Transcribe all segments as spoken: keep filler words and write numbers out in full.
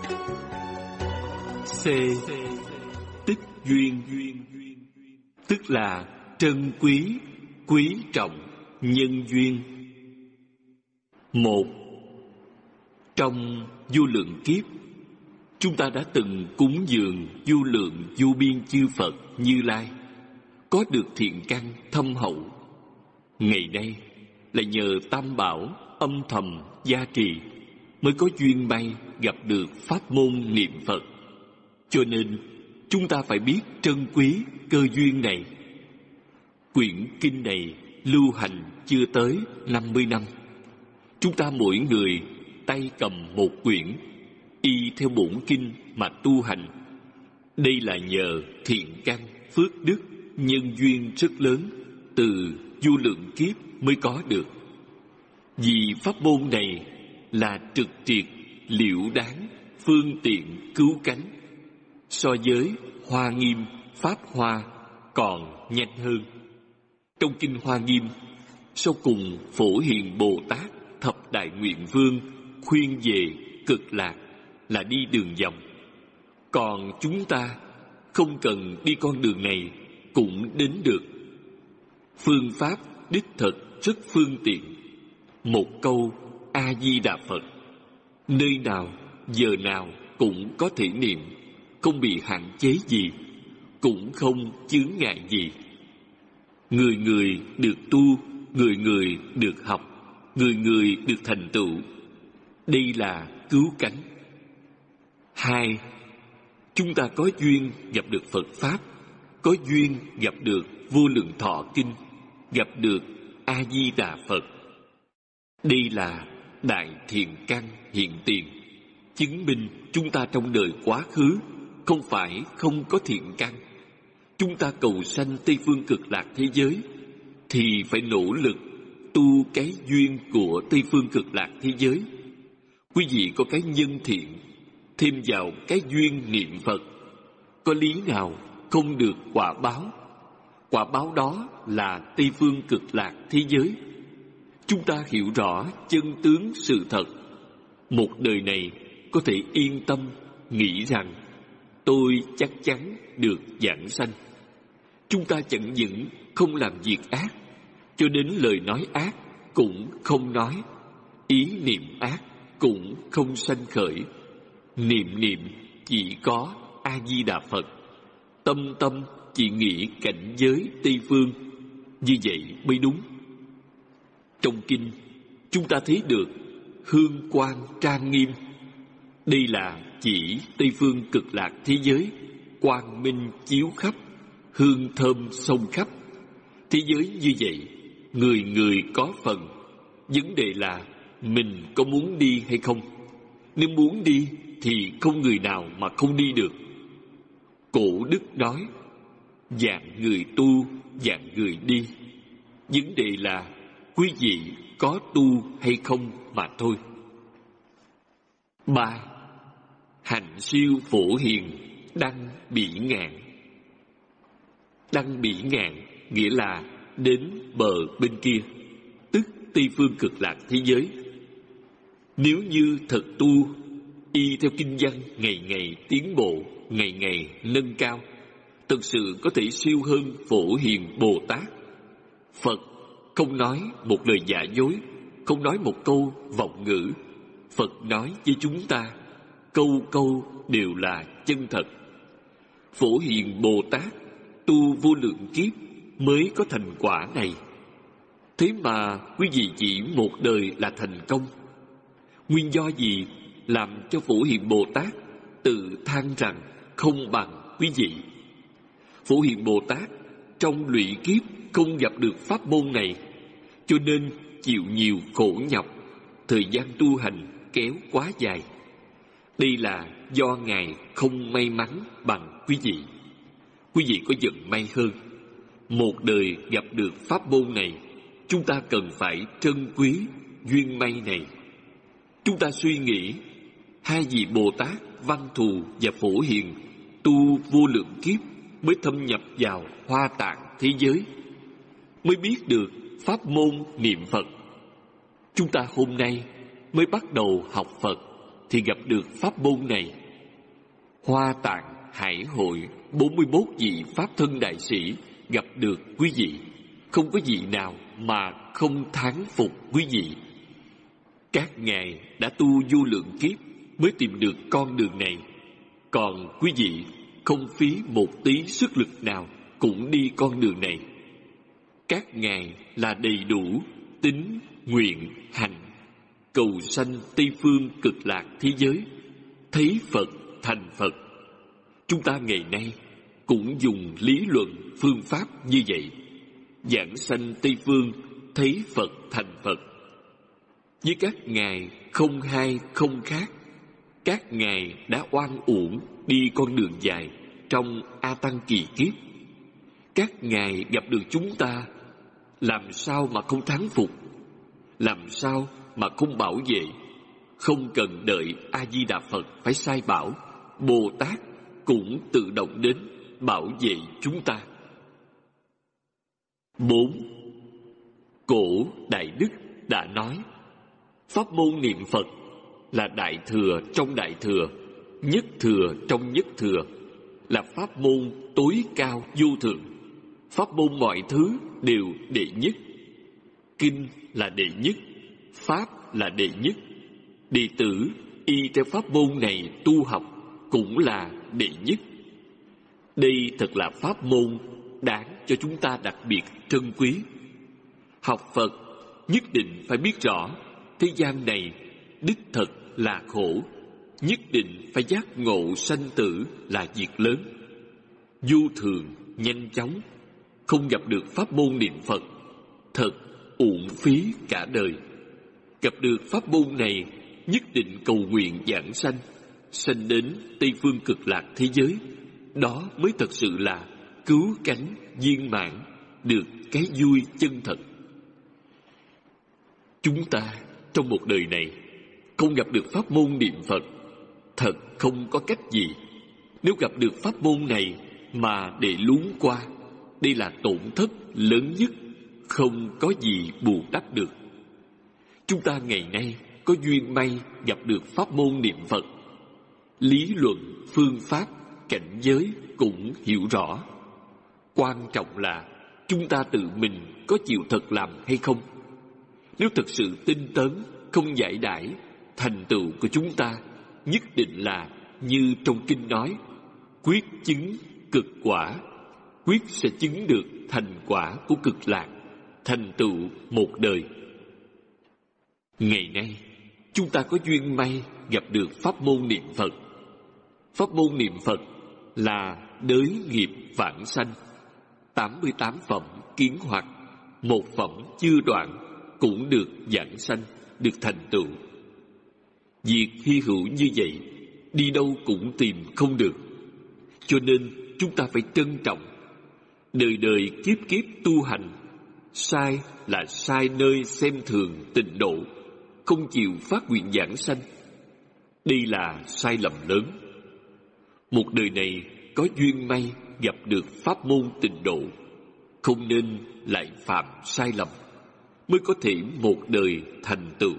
C. Tích duyên, tức là trân quý, quý trọng nhân duyên. Một. Trong vô lượng kiếp, chúng ta đã từng cúng dường vô lượng vô biên chư Phật Như Lai, có được thiện căn thâm hậu. Ngày nay là nhờ Tam Bảo âm thầm gia trì mới có duyên may gặp được pháp môn niệm Phật. Cho nên chúng ta phải biết trân quý cơ duyên này. Quyển kinh này lưu hành chưa tới năm mươi năm. Chúng ta mỗi người tay cầm một quyển, y theo bổn kinh mà tu hành. Đây là nhờ thiện căn, phước đức, nhân duyên rất lớn từ vô lượng kiếp mới có được. Vì pháp môn này là trực triệt, liễu đáng, phương tiện cứu cánh, so với Hoa Nghiêm, Pháp Hoa còn nhanh hơn. Trong kinh Hoa Nghiêm, sau cùng Phổ Hiền Bồ Tát thập đại nguyện vương khuyên về cực lạc là đi đường vòng. Còn chúng ta không cần đi con đường này cũng đến được. Phương pháp đích thực rất phương tiện. Một câu A Di Đà Phật, nơi nào, giờ nào cũng có thể niệm, không bị hạn chế gì, cũng không chướng ngại gì. Người người được tu, người người được học, người người được thành tựu. Đây là cứu cánh. Hai, chúng ta có duyên gặp được Phật Pháp, có duyên gặp được Vô Lượng Thọ Kinh, gặp được A Di Đà Phật. Đây là đại thiện căn hiện tiền, chứng minh chúng ta trong đời quá khứ không phải không có thiện căn. Chúng ta cầu sanh Tây Phương Cực Lạc thế giới thì phải nỗ lực tu cái duyên của Tây Phương Cực Lạc thế giới. Quý vị có cái nhân thiện, thêm vào cái duyên niệm Phật, có lý nào không được quả báo? Quả báo đó là Tây Phương Cực Lạc thế giới. Chúng ta hiểu rõ chân tướng sự thật, một đời này có thể yên tâm nghĩ rằng tôi chắc chắn được vãng sanh. Chúng ta chẳng những không làm việc ác, cho đến lời nói ác cũng không nói, ý niệm ác cũng không sanh khởi. Niệm niệm chỉ có A Di Đà Phật, tâm tâm chỉ nghĩ cảnh giới Tây Phương. Như vậy mới đúng. Trong kinh chúng ta thấy được hương quang trang nghiêm. Đây là chỉ Tây Phương Cực Lạc thế giới, quang minh chiếu khắp, hương thơm xông khắp. Thế giới như vậy, người người có phần. Vấn đề là mình có muốn đi hay không. Nếu muốn đi thì không người nào mà không đi được. Cổ đức nói, dạng người tu, dạng người đi. Vấn đề là quý vị có tu hay không mà thôi. Ba, hạnh siêu phổ hiền, đăng bỉ ngạn. Đăng bỉ ngạn nghĩa là đến bờ bên kia, tức Tây Phương Cực Lạc thế giới. Nếu như thật tu, y theo kinh văn ngày ngày tiến bộ, ngày ngày nâng cao, thực sự có thể siêu hơn Phổ Hiền Bồ Tát. Phật không nói một lời giả dối, không nói một câu vọng ngữ. Phật nói với chúng ta, câu câu đều là chân thật. Phổ Hiền Bồ Tát tu vô lượng kiếp mới có thành quả này. Thế mà quý vị chỉ một đời là thành công. Nguyên do gì làm cho Phổ Hiền Bồ Tát tự than rằng không bằng quý vị? Phổ Hiền Bồ Tát trong lụy kiếp không gặp được pháp môn này, cho nên chịu nhiều khổ nhọc, thời gian tu hành kéo quá dài. Đây là do Ngài không may mắn bằng quý vị. Quý vị có vận may hơn. Một đời gặp được pháp môn này, chúng ta cần phải trân quý duyên may này. Chúng ta suy nghĩ, hai vị Bồ Tát Văn Thù và Phổ Hiền tu vô lượng kiếp mới thâm nhập vào Hoa Tạng thế giới, mới biết được pháp môn niệm Phật. Chúng ta hôm nay mới bắt đầu học Phật thì gặp được pháp môn này. Hoa Tạng Hải Hội bốn mươi mốt vị Pháp thân đại sĩ gặp được quý vị, không có vị nào mà không thán phục quý vị. Các ngài đã tu vô lượng kiếp mới tìm được con đường này, còn quý vị không phí một tí sức lực nào cũng đi con đường này. Các ngài là đầy đủ tín, nguyện, hành, cầu sanh Tây phương cực lạc thế giới, thấy Phật thành Phật. Chúng ta ngày nay cũng dùng lý luận phương pháp như vậy, giảng sanh Tây phương, thấy Phật thành Phật. Với các ngài không hai không khác. Các ngài đã oan uổng đi con đường dài trong A Tăng kỳ kiếp. Các ngài gặp được chúng ta, làm sao mà không thắng phục, làm sao mà không bảo vệ. Không cần đợi A Di Đà Phật phải sai bảo, Bồ Tát cũng tự động đến bảo vệ chúng ta. Bốn, cổ Đại Đức đã nói, pháp môn niệm Phật là đại thừa trong đại thừa, nhất thừa trong nhất thừa, là pháp môn tối cao vô thượng. Pháp môn mọi thứ đều đệ nhất. Kinh là đệ nhất, pháp là đệ nhất. Đệ tử y theo pháp môn này tu học cũng là đệ nhất. Đây thật là pháp môn đáng cho chúng ta đặc biệt trân quý. Học Phật nhất định phải biết rõ thế gian này đích thực là khổ, nhất định phải giác ngộ sanh tử là việc lớn. Vô thường, nhanh chóng, không gặp được pháp môn niệm Phật, thật uổng phí cả đời. Gặp được pháp môn này, nhất định cầu nguyện giảng sanh, sanh đến Tây phương cực lạc thế giới. Đó mới thật sự là cứu cánh viên mãn, được cái vui chân thật. Chúng ta trong một đời này không gặp được pháp môn niệm Phật, thật không có cách gì. Nếu gặp được pháp môn này mà để luống qua, đây là tổn thất lớn nhất, không có gì bù đắp được. Chúng ta ngày nay có duyên may gặp được pháp môn niệm Phật, lý luận, phương pháp, cảnh giới cũng hiểu rõ. Quan trọng là chúng ta tự mình có chịu thật làm hay không. Nếu thật sự tinh tấn, không giải đãi, thành tựu của chúng ta nhất định là như trong kinh nói, quyết chứng cực quả, quyết sẽ chứng được thành quả của cực lạc, thành tựu một đời. Ngày nay chúng ta có duyên may gặp được pháp môn niệm Phật. Pháp môn niệm Phật là đới nghiệp vãng sanh, tám mươi tám phẩm kiến hoặc, một phẩm chưa đoạn cũng được vãng sanh, được thành tựu. Việc hy hữu như vậy, đi đâu cũng tìm không được. Cho nên chúng ta phải trân trọng. Đời đời kiếp kiếp tu hành, sai là sai nơi xem thường tịnh độ, không chịu phát nguyện giảng sanh. Đây là sai lầm lớn. Một đời này có duyên may gặp được pháp môn tịnh độ, không nên lại phạm sai lầm, mới có thể một đời thành tựu.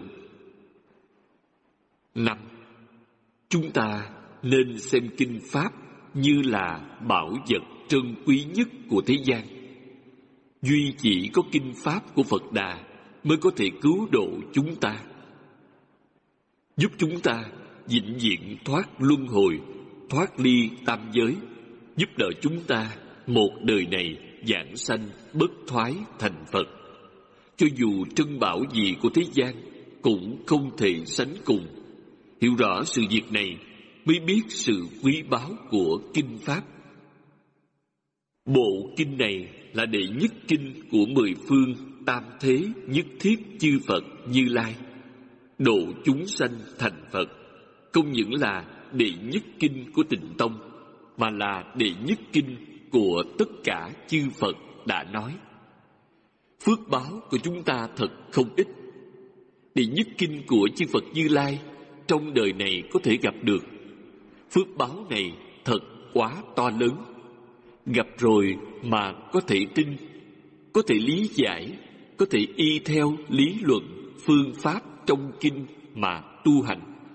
Năm, chúng ta nên xem kinh pháp như là bảo vật trân quý nhất của thế gian. Duy chỉ có kinh pháp của Phật Đà mới có thể cứu độ chúng ta, giúp chúng ta vĩnh viễn thoát luân hồi, thoát ly tam giới, giúp đỡ chúng ta một đời này giảng sanh bất thoái thành Phật. Cho dù trân bảo gì của thế gian cũng không thể sánh cùng. Hiểu rõ sự việc này mới biết sự quý báu của kinh pháp. Bộ kinh này là đệ nhất kinh của mười phương tam thế nhất thiết chư Phật Như Lai, độ chúng sanh thành Phật. Không những là đệ nhất kinh của Tịnh Tông, mà là đệ nhất kinh của tất cả chư Phật đã nói. Phước báo của chúng ta thật không ít. Đệ nhất kinh của chư Phật Như Lai trong đời này có thể gặp được. Phước báo này thật quá to lớn. Gặp rồi mà có thể tin, có thể lý giải, có thể y theo lý luận, phương pháp trong kinh mà tu hành.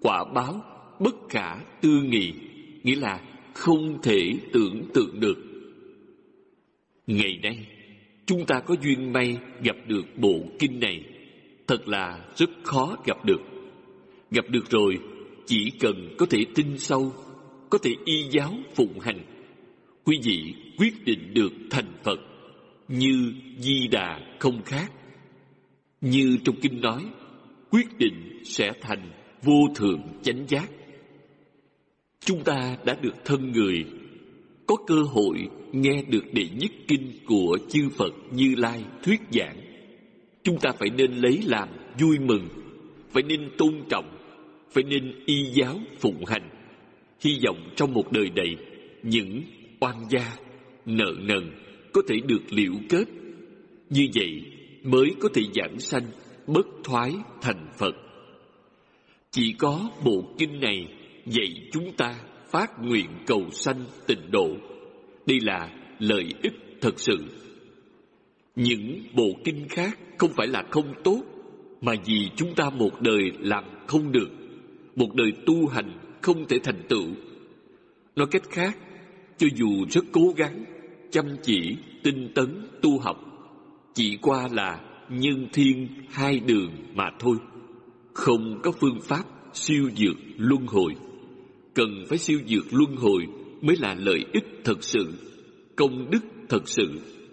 quả báo bất khả tư nghị, nghĩa là không thể tưởng tượng được. Ngày nay, chúng ta có duyên may gặp được bộ kinh này, thật là rất khó gặp được. Gặp được rồi, chỉ cần có thể tin sâu, có thể y giáo phụng hành, quý vị quyết định được thành Phật, như Di Đà không khác. Như trong kinh nói, quyết định sẽ thành vô thượng chánh giác. Chúng ta đã được thân người, có cơ hội nghe được đệ nhất kinh của chư Phật Như Lai thuyết giảng. Chúng ta phải nên lấy làm vui mừng, phải nên tôn trọng, phải nên y giáo phụng hành. Hy vọng trong một đời này, những oan gia, nợ nần có thể được liễu kết. Như vậy mới có thể giảng sanh bất thoái thành Phật. Chỉ có bộ kinh này dạy chúng ta phát nguyện cầu sanh tịnh độ. Đây là lợi ích thật sự. Những bộ kinh khác không phải là không tốt, mà vì chúng ta một đời làm không được, một đời tu hành không thể thành tựu. Nói cách khác, cho dù rất cố gắng, chăm chỉ, tinh tấn, tu học, chỉ qua là nhân thiên hai đường mà thôi. Không có phương pháp siêu dược luân hồi. Cần phải siêu dược luân hồi mới là lợi ích thật sự, công đức thật sự.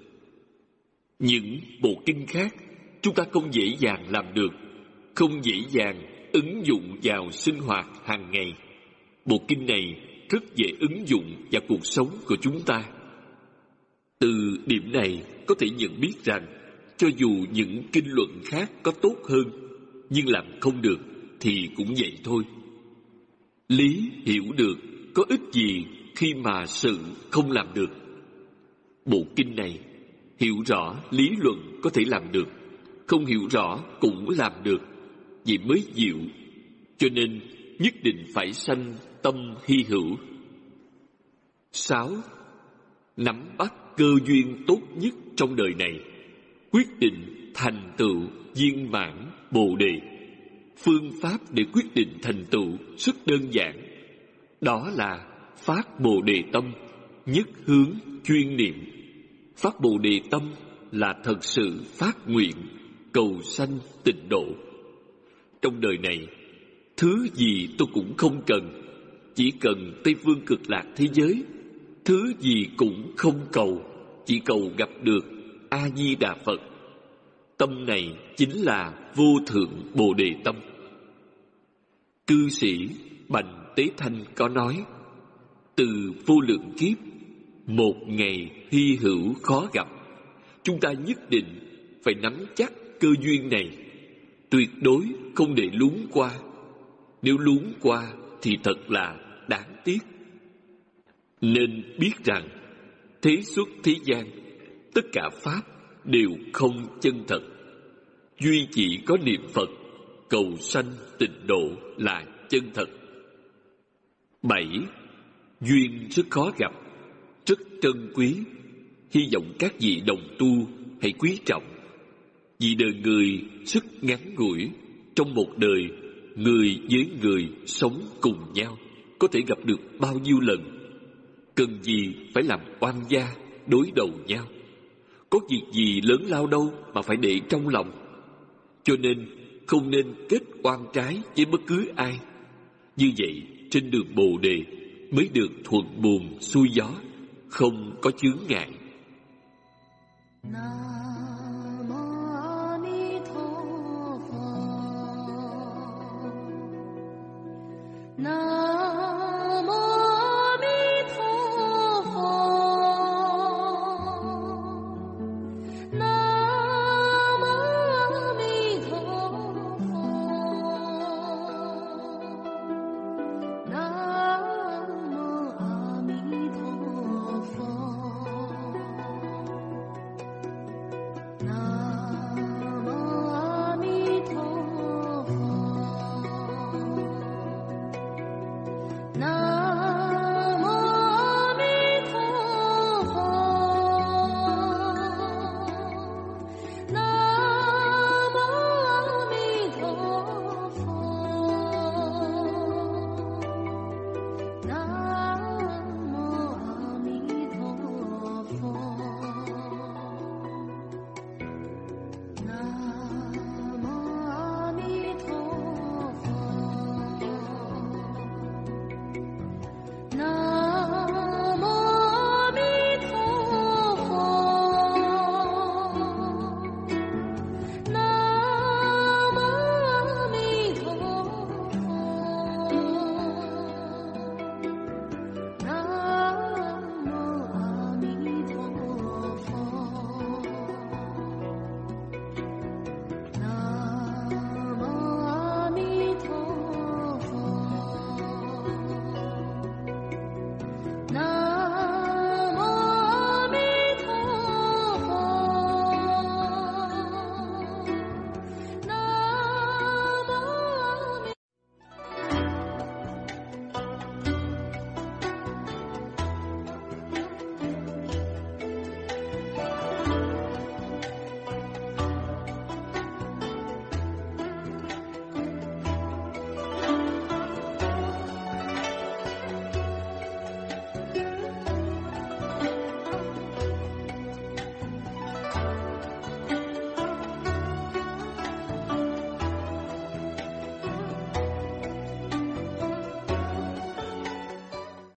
Những bộ kinh khác chúng ta không dễ dàng làm được, không dễ dàng ứng dụng vào sinh hoạt hàng ngày. Bộ kinh này rất dễ ứng dụng vào cuộc sống của chúng ta. Từ điểm này có thể nhận biết rằng, cho dù những kinh luận khác có tốt hơn, nhưng làm không được thì cũng vậy thôi. Lý hiểu được, có ích gì khi mà sự không làm được. Bộ kinh này hiểu rõ lý luận có thể làm được, không hiểu rõ cũng làm được, vậy mới diệu. Cho nên nhất định phải sanh tâm hy hữu. Sáu, nắm bắt cơ duyên tốt nhất trong đời này, quyết định thành tựu viên mãn Bồ Đề. Phương pháp để quyết định thành tựu rất đơn giản, đó là phát Bồ Đề tâm, nhất hướng chuyên niệm. Phát Bồ Đề tâm là thật sự phát nguyện cầu sanh tịnh độ. Trong đời này, thứ gì tôi cũng không cần, chỉ cần Tây Phương Cực Lạc thế giới. Thứ gì cũng không cầu, chỉ cầu gặp được A Di Đà Phật. Tâm này chính là vô thượng Bồ Đề tâm. Cư sĩ Bành Tế Thanh có nói, từ vô lượng kiếp, một ngày hy hữu khó gặp. Chúng ta nhất định phải nắm chắc cơ duyên này, tuyệt đối không để luống qua. Nếu luống qua thì thật là đáng tiếc. Nên biết rằng, thế xuất thế gian, tất cả pháp đều không chân thật. Duy chỉ có niệm Phật, cầu sanh tịnh độ là chân thật. Bảy, duyên rất khó gặp, rất trân quý. Hy vọng các vị đồng tu hãy quý trọng. Vì đời người rất ngắn ngủi, trong một đời, người với người sống cùng nhau, có thể gặp được bao nhiêu lần. Cần gì phải làm oan gia, đối đầu nhau. Có việc gì lớn lao đâu mà phải để trong lòng. Cho nên không nên kết oan trái với bất cứ ai. Như vậy trên đường Bồ Đề mới được thuận buồm xuôi gió, không có chướng ngại. Nam Mô Ni Tho Phật. Nam